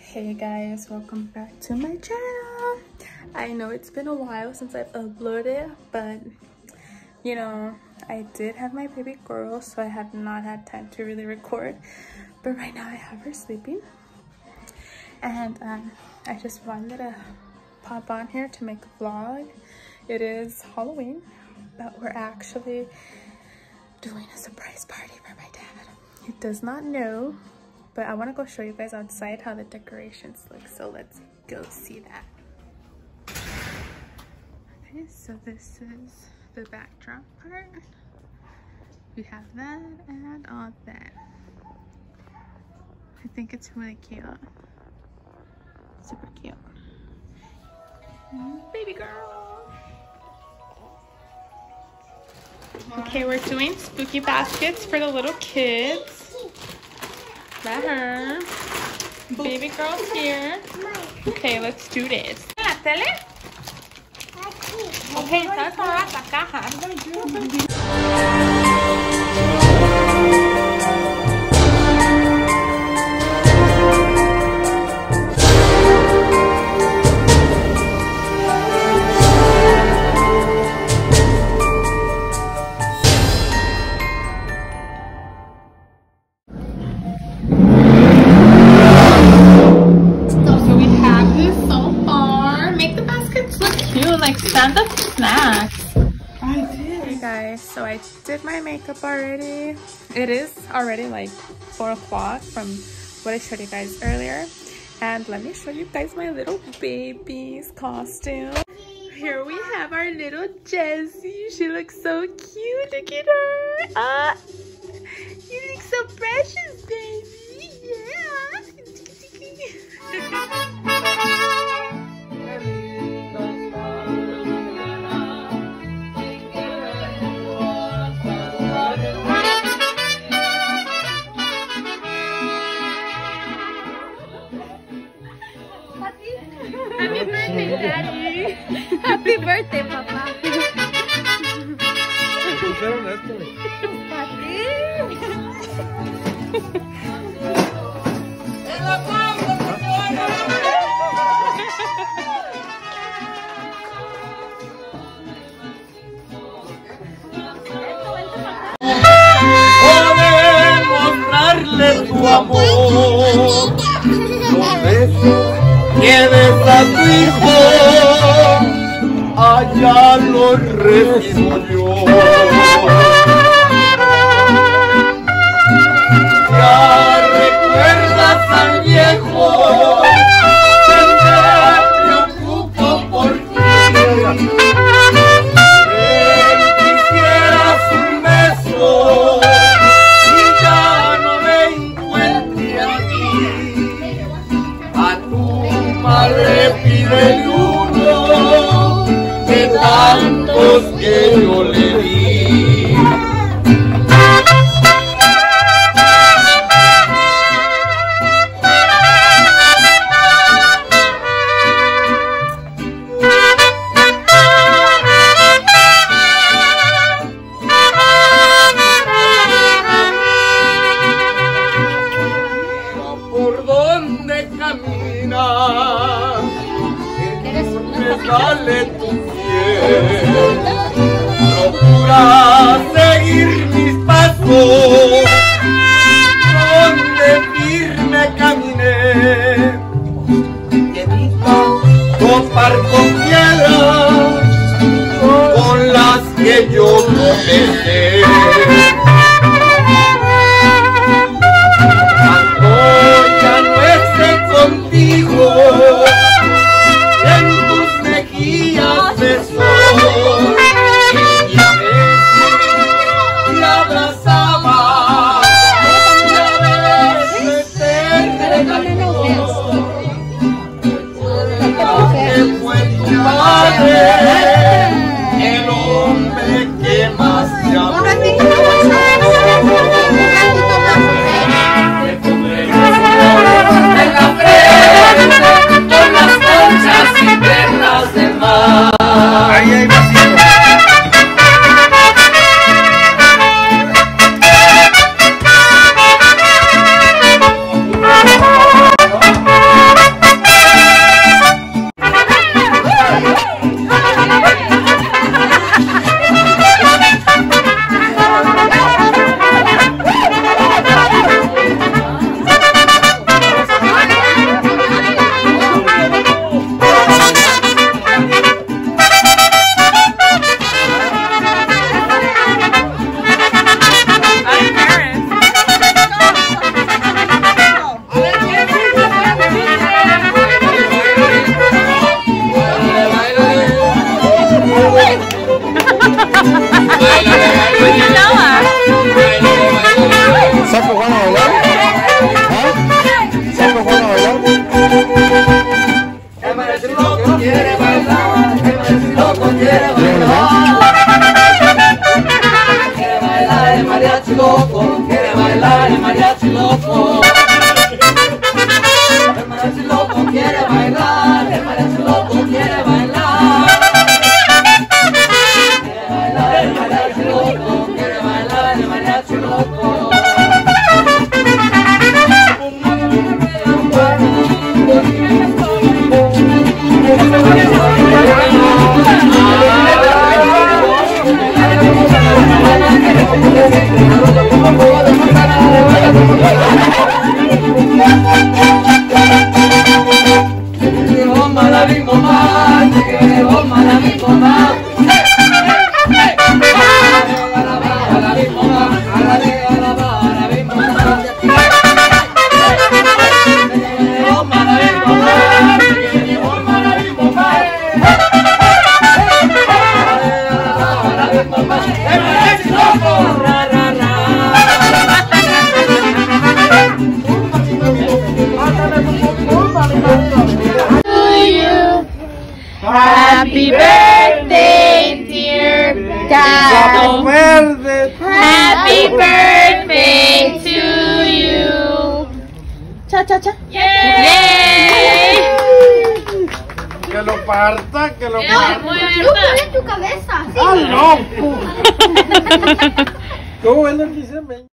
Hey guys, welcome back to my channel. I know it's been a while since I've uploaded, but you know, I did have my baby girl, so I have not had time to really record. But right now I have her sleeping, and I just wanted to pop on here to make a vlog. It is Halloween, but we're actually doing a surprise party for my dad. He does not know, but I want to go show you guys outside how the decorations look, so let's go see that. Okay, so this is the backdrop part. We have that and all that. I think it's really cute. Super cute. Baby girl. Okay, we're doing spooky baskets for the little kids. That her. Baby girl's here. Okay, let's do this. ¿La tele? Okay, está toda la caja. Stand-up snacks. I did. Hey guys, so I did my makeup already. It is already like 4 o'clock from what I showed you guys earlier. And let me show you guys my little baby's costume. Here we have our little Jessie. She looks so cute. Look at her. You look so precious, baby. Yeah. Happy birthday, Daddy. Happy birthday, Papa. Pusieron esto. Papi. ¡El aplauso, Podemos mostrarle tu amor. Los besos tienes a tu hijo, allá lo recibo yo. Ya recuerdas al viejo, que me preocupo por ti. Él quisieras un beso y ya no me encuentre aquí. A tu madre pide uno de tantos que yo le di. Por donde caminas, sale tu piel. Procura seguir mis pasos, donde firme caminé. Y evita topar con piedras con las que yo tropecé. Cuando ya no esté contigo, en tus mejillas de sol, y a veces te abrazaba, y a veces te regaló, que fue tu padre, el hombre que más te amó. Con las conchas y perlas de mar. Ahí hay vacío. Happy birthday, dear Dad. Happy birthday to you. Cha cha cha. Yay. Que lo parta, que lo parta. Tú pones tu cabeza. ¡Ah, no! ¿Cómo es lo que hice?